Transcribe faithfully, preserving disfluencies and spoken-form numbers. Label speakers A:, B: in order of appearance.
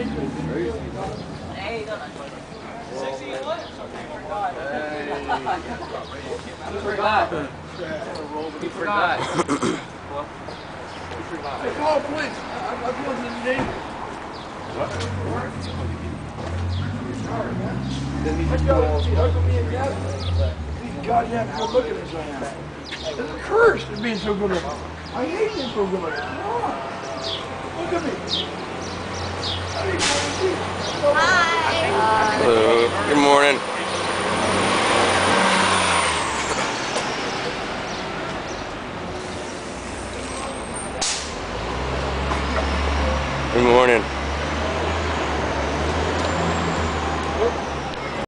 A: Hey, you forgot. You forgot.
B: Hey, call police. I'm going to the name. What? Then he's just going to see how come he ain't got it. These goddamn good looking as I am. It's a curse to being so good looking. I hate being so good looking. Come on. Look at me.
C: Hi. Hello. Good morning.